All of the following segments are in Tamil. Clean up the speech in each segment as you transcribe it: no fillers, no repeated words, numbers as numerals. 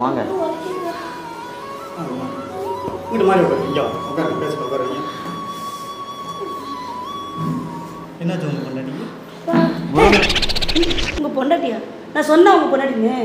வாங்க. வீட்டு மாதிரி இங்கே உட்காருங்க, பேசுங்க, உட்காருங்க. என்னாச்சு உங்கள் பொண்டாட்டிக்கு? உங்கள் பொண்டாட்டியா? நான் சொன்னேன் உங்கள் பொண்டாட்டிங்க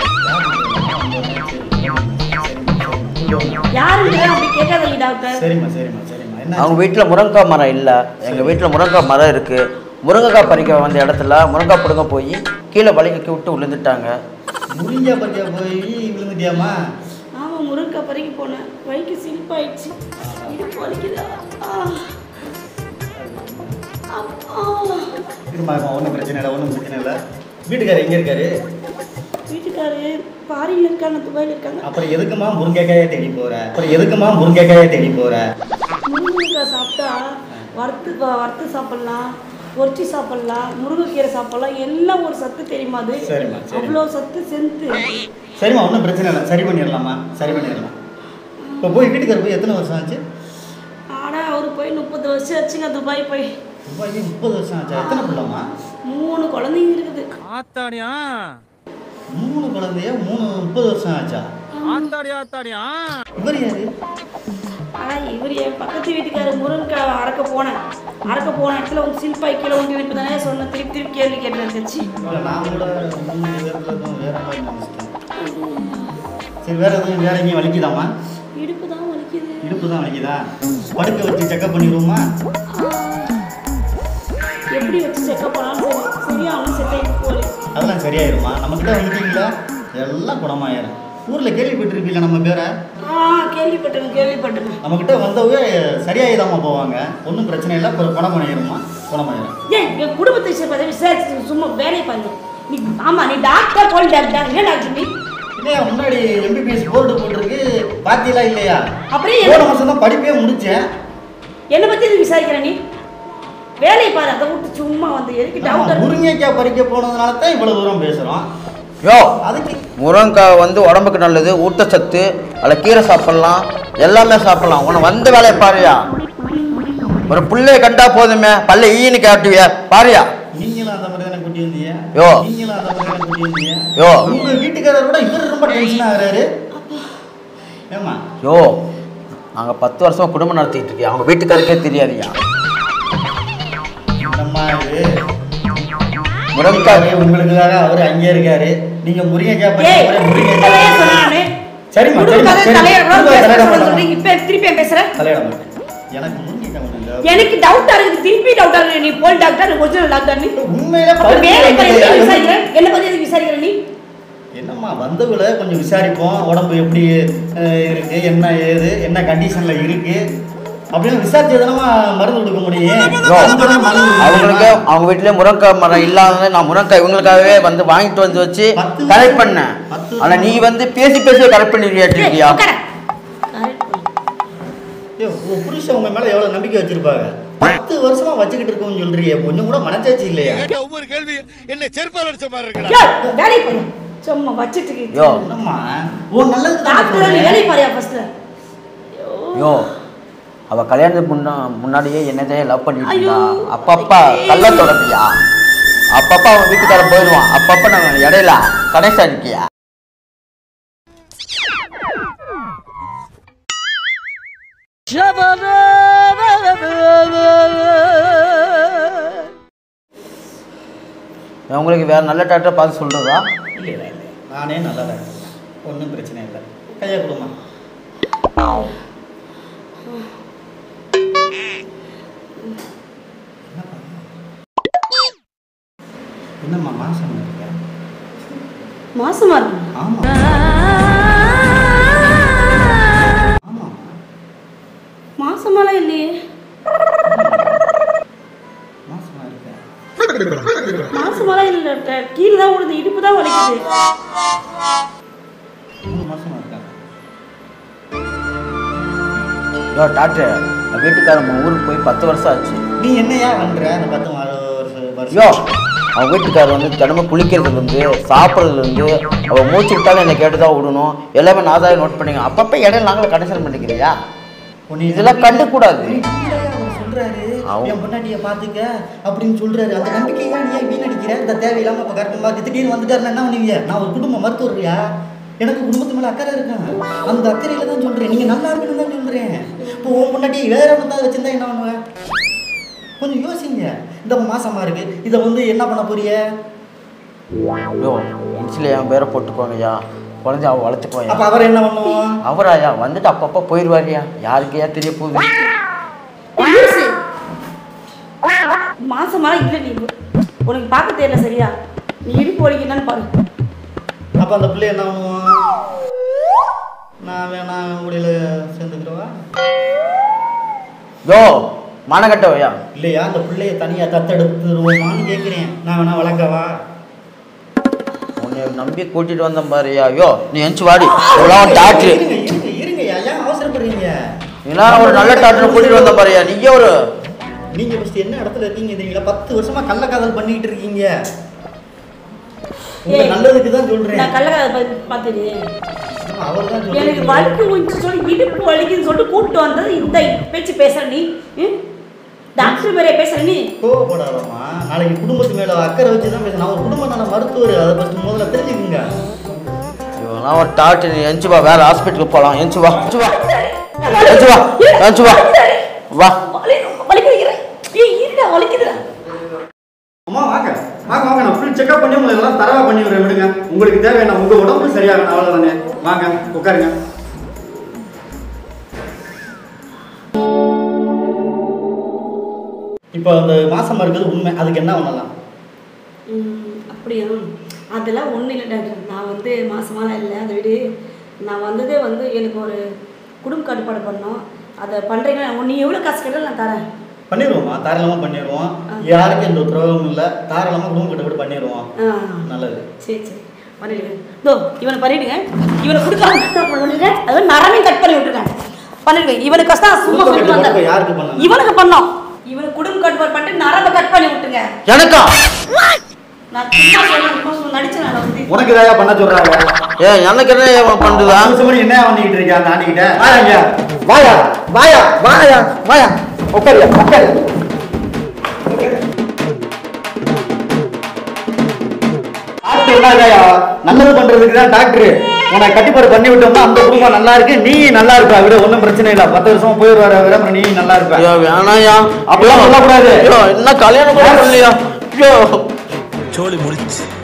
யாருங்க அப்படி கேட்காதீங்க டாக்டர். சரிம்மா சரிம்மா சரிம்மா. என்ன அவங்க வீட்டில் முருங்கைக்காய் மரம் இல்லை. எங்கள் வீட்டில் முருங்கைக்காய் மரம் இருக்குது. முருங்கைக்காய் பறிக்க வந்த இடத்துல முருங்கைக்காய் பிடுங்க போய் கீழே வலிக்கு விட்டு விழுந்துட்டாங்க. முருங்கா பறிக்க போய் விழுந்துட்டியாம்மா? ஆமாம், முருங்கைக்காய் பறிக்க போனேன். வலிக்கு சிலிப்பாயிடுச்சு. இடுப்பு வலிக்குதா? இருமா, ஒன்றும் பிரச்சனை இல்லை, ஒன்றும் பிரச்சனை இல்லை. வீட்டுக்காரர் எங்கே இருக்காரு? வீட்டுக்காரு பாரியில் இருக்காங்க, துபாயில் இருக்காங்க. அப்புறம் எதுக்குமா முருங்கைக்காயை தேடி போகிற? முருங்கைக்காய் சாப்பிட்டா வறுத்து சாப்பிட்லாம், பொரிச்சு சாப்பிட்லாம், முருங்கைக்கீரை சாப்பிட்லாம். எல்லாம் ஒரு சத்து தெரியுமா? அது சரிம்மா அவ்வளோ சத்து செந்து. சரிம்மா, ஒன்றும் பிரச்சனை இல்லை, சரி பண்ணிடலாமா, சரி பண்ணிடலாம். இப்போ போய் வீட்டுக்காரர் போய் எத்தனை வருஷம் ஆச்சு? ஆனால் அவர் போய் 30 வருஷம் ஆச்சுங்க. துபாய் போய் 30 வருஷம் ஆச்சா? எத்தனை பிள்ளைம்மா? 3 குழந்தைங்க இருக்குது. ஆத்தாடியா 3 குழந்தைய 30 வருஷம் ஆச்சா? ஆத்தாடியா இவர் யாரு? ஆனால் இவர் என் பக்கத்து வீட்டுக்காரர் முருங்கைக்காய் அறக்க போன இடத்துல வந்து சில்பாய் கீழே வந்து வீட்டு தானே சொன்ன. திருப்பி கேள்வி கேட்டுருந்துச்சு. நான் கூட வேற மாதிரி நினைச்சிட்டேன். சரி, வேற எதுவும் வேற எங்கேயும் வலிக்குதாம்மா? இடுப்பு தான் வலிக்குது. இடுப்பு தான் வலிக்குதா? படுக்க வச்சு செக்அப் பண்ணிடுவோமா? எப்படி வச்சு செக்அப் பண்ணாலும் சரியாகணும். செட் ஆகிட்டு போகுது. அதெல்லாம் சரியாயிருமா? நம்மக்கிட்ட வந்துட்டீங்களா எல்லாம் குணமாயிரும். ஊரில் கேள்விப்பட்டிருப்பீங்களா நம்ம பேரை? கேள்விப்பட்டேன். நம்மக்கிட்ட வந்தவங்க சரியாயிதாம்மா போவாங்க. ஒன்றும் பிரச்சனை இல்லை, குணமாயிருமா? குணமாயிரும். ஏன் என் குடும்பத்தை விசாரிச்சு சும்மா வேலையை பாருங்க. நீ ஆமாம், நீ டாக்டர் போல் டாக்டர் என்ன டாக்டர் நீ? இல்லையா, முன்னாடி MBBS போர்டு போட்டிருக்கு, பார்த்தீங்களா இல்லையா? அப்படியே போன மாதம் தான் படிப்பே முடித்தேன். என்னை பற்றி இது விசாரிக்கிற நீ? வேலையை பாரு, அதை விட்டு சும்மா வந்து எதுக்கு டாக்டர்? முருங்கைக்காய் பறிக்க போனதுனால தான் இவ்வளோ தூரம் பேசுகிறோம். யோ, அதுக்கு முருங்கைக்காய் வந்து உடம்புக்கு நல்லது, ஊட்டச்சத்து. அதில் கீரை சாப்பிட்லாம், எல்லாமே சாப்பிட்லாம். உன்னை வந்த வேலையை பாருயா. ஒரு பிள்ளைய கண்டா போதுமே பல்ல ஈன்னு காட்டுவியா பாருயா. நீங்களும் அந்த மாதிரி தானே குட்டி வந்தீங்க? யோ, நீங்களும் அந்த மாதிரி தானே குட்டி வந்தீங்க? யோ, உங்கள் வீட்டுக்காரர் கூட இவர் ரொம்ப டென்ஷன் ஆகிறாரு. ஏம்மா? யோ, நாங்கள் 10 வருஷமாக குடும்பம் நடத்திட்டு இருக்கேன். அவங்க வீட்டுக்காருக்கே தெரியாதுயா. அம்மா, இது முருங்கைக்காய் உங்களுக்காக அவர் அங்கே இருக்காரு. நீங்க முருங்கைக்காய் பறிக்க சரிம்மா எனக்கு டவுட்டா இருக்கு. திருப்பி டவுட்டா இருக்கு. நீ போல் டாக்டர், ஒரிஜினல் டாக்டர் நீ? உண்மையில என்ன பத்தி விசாரிக்கிற நீ? என்னம்மா, வந்தவங்கள கொஞ்சம் விசாரிப்போம். உடம்பு எப்படி இருக்கு, என்ன ஏது, என்ன கண்டிஷன்ல இருக்கு அப்படின்னு விசாரிச்சதுனா மருந்து கொடுக்க முடியும். அவங்களுக்கு அவங்க வீட்டிலே முருங்கைக்காய் மரம் இல்லாத நான் முருங்கைக்காய் இவங்களுக்காகவே வந்து வாங்கிட்டு வந்து வச்சு கரெக்ட் பண்ணேன். ஆனா நீ வந்து பேசி கரெக்ட் பண்ணிருக்கியா? புருஷன் உங்க மேல எவ்வளவு நம்பிக்கை வச்சிருப்பாங்க. 10 வருஷமா வச்சுக்கிட்டு இருக்கோம்னு சொல்றீங்க, கொஞ்சம் கூட மனசாட்சி இல்லையா? ஒவ்வொரு கேள்வி என்ன செருப்பால் அடிச்ச மாதிரி இருக்குடா. வேலை பாரு, சும்மா வச்சிட்டு இருக்கீங்க. யோ, என்னம்மா, ஓ நல்லது டாக்டர் வேலை பாருயா ஃபர்ஸ்ட். யோ, அவ கல்யாணத்துக்கு முன்னாடியே என்னதையே லவ் பண்ணிட்டு இருந்தா. அப்பப்பா கள்ள தொடர்பியா, அப்பப்பா அவன் வீட்டுக்காரன் போயிடுவான். அப்பப்ப நம்ம இடையில கணேசா இருக்கியா? உங்களுக்கு வேற நல்ல டாக்டர் பார்த்து சொல்றதா? இல்லை, நானே நல்லா தான் இருக்கேன், ஒன்றும் பிரச்சனை இல்லை. கையா கொடுமா. என்னம்மா மாசமா இருக்க? மாசமா இருக்கு? ஆமா ஆமா. மாசமாலாம் இல்லையே. மாசமா இருக்க? மாசமாலாம் இல்லை டாக்டர். கீழே தான் விழுது, இடுப்பு தான் வலிக்குது. 3 மாசமா இருக்காங்க. யோ டாக்டர், வீட்டுக்காரன் ஊருக்கு போய் 10 வருஷம் ஆச்சு. நீ என்னையா பண்ற அந்த 10 வருஷம்? யோ, அவன் வீட்டுக்காரர் வந்து தினமும் குளிக்கிறதுலேருந்து சாப்பிட்றதுலேருந்து அவள் மூச்சு விட்டாலும் என்னை கேட்டு தான் விடணும். எல்லாமே நான் தான் நோட் பண்ணிங்க. அப்பப்போ இடையில நாங்களும் கண்டிஷன் பண்ணிக்கிறியா? இதெல்லாம் கண்டுக்கூடாது. சொல்றாரு என் பொண்டாட்டியை பார்த்துக்க அப்படின்னு சொல்றாரு. அந்த நம்பிக்கையா நீ ஏன் வீணடிக்கிற? இந்த தேவையில்லாம இப்போ கரெக்டாக திடீர்னு வந்துட்டாருன்னா என்ன பண்ணுவீங்க? நான் ஒரு குடும்ப மருத்துவரையா, எனக்கு குடும்பத்து மேலே அக்கறை இருக்கான். அந்த அக்கறையில் தான் சொல்கிறேன். நீங்கள் நல்லா இருக்குன்னு தான் சொல்கிறேன். இப்போ உன் முன்னாடி வேற ஒன்று வச்சுருந்தா என்ன பண்ணுவேன்? கொஞ்சம் யோசிங்க. இந்த மாசமாக இருக்குது, இதை வந்து என்ன பண்ண போறிய? ஐயோ இன்சில் என் பேரை போட்டுக்கோங்கய்யா, குழந்தை அவள் வளர்த்துக்குவாயா. அப்போ அவர் என்ன பண்ணுவோம்? அவராயா வந்துட்டு அப்பப்போ போயிடுவாரியா, யாருக்கையா தெரிய போகுது. மாசமா இல்லை, நீ உனக்கு பார்க்க தெரியல சரியா, நீ இடுப்பு வலிக்கணும்னு பாரு. அப்போ அந்த பிள்ளை என்ன பண்ணுவோம்? நான் வேணா முடியல சேர்ந்துக்கிறவா? யோ மானகட்டவையா. இல்லையா அந்த பிள்ளைய தனியாக தத்தெடுத்துருவோமான்னு கேட்குறேன். நான் வேணா வளர்க்கவா? உன்னை நம்பி கூட்டிட்டு வந்தேன் பாருயா. ஐயோ நீ எஞ்சி வாடி, டாக்டர் இருங்கய்யா, ஏன் அவசரப்படுறீங்க? ஏன்னா ஒரு நல்ல டாக்டர் கூட்டிட்டு வந்த பாருயா. நீங்க ஒரு நீங்க ஃபர்ஸ்ட் என்ன இடத்துல இருக்கீங்க தெரியுங்களா? 10 வருஷமா கள்ளக்காதல் பண்ணிட்டு இருக்கீங்க. உங்க நல்லதுக்கு தான் சொல்றேன். நான் கள்ளக்காதல் பார்த்தது அவர் தான் சொல்றேன். எனக்கு வலிக்கு சொல்லி இடுப்பு வலிக்குன்னு சொல்லிட்டு கூப்பிட்டு வந்தது இந்த பேச்சு பேசுற நீ, டாக்டர் மேலே பேசுற நீ. கோவப்படாதம்மா, நாளைக்கு குடும்பத்து மேல அக்கறை வச்சு தான் பேசணும். அவர் குடும்ப நல மருத்துவர், அதை ஃபர்ஸ்ட் முதல்ல தெரிஞ்சுக்குங்க. நான் ஒரு டாக்டர், நீ எஞ்சி வா, வேற ஹாஸ்பிட்டலுக்கு போகலாம். எஞ்சி வா எஞ்சி வா எஞ்சி வா எஞ்சி வா வா. அம்மா வாங்க வாங்க வாங்க, நான் ஃபுல் செக்அப் பண்ணி உங்களை எல்லாம் தரவா பண்ணி விடுறேன். விடுங்க, உங்களுக்கு தேவையான உங்க உடம்பு சரியாகணும், அவ்வளோதானே. வாங்க உட்காருங்க. இப்போ அந்த மாசமா இருக்கிறது உண்மை, அதுக்கு என்ன பண்ணலாம்? அப்படியா? அதெல்லாம் ஒன்றும் இல்லை டாக்டர், நான் வந்து மாசமாலாம் இல்லை. அதை விட நான் வந்ததே வந்து எனக்கு ஒரு குடும்ப கட்டுப்பாடு பண்ணோம். அதை பண்ணுறீங்கன்னா நீ எவ்வளோ காசு கேட்டாலும் நான் தரேன். பண்ணிடுவோம்மா, தாராளமாக பண்ணிடுவோம். யாருக்கும் எந்த துரோகமும் இல்லை, தாராளமாக குடும்ப கட்டுப்பாடு பண்ணிடுவோம். நல்லது. சரி சரி பண்ணிடுவேன். இதோ இவனை பண்ணிடுங்க, இவனை கொடுக்க அதாவது நரமே கட் பண்ணி விட்டுருக்கேன். பண்ணிடுவேன். இவனுக்கு கஷ்டம் சும்மா சொல்லுவாங்க. யாருக்கு பண்ணணும்? இவனுக்கு பண்ணோம். இவனுக்கு குடும்ப கட்டுப்பாடு பண்ணிட்டு நரம்பை கட் பண்ணி விட்டுருங்க. எனக்கா? நான் சும்மா சொல்ல நடிச்சேன். நான் வந்து உனக்கு ஏதாவது பண்ண சொல்றாங்க? எனக்கு என்ன பண்ணுதா? என்ன பண்ணிக்கிட்டு இருக்கியா அந்த ஆண்டிக்கிட்ட? வாயா வாயா வாயா வாயா, உட்காரியா உட்காரு. நல்லது பண்றதுக்கு தான் டாக்டர். உன்னை கட்டிப்பாடு பண்ணி விட்டோம்னா அந்த குடும்பம் நல்லா இருக்கு, நீ நல்லா இருப்ப. விட ஒன்றும் பிரச்சனை இல்லை. 10 வருஷமா போயிடுவாரு விட, நீ நல்லா இருப்ப. வேணாயா, அப்படிலாம் சொல்லக்கூடாது. என்ன கல்யாணம் கூட இல்லையா? சோலி முடிச்சு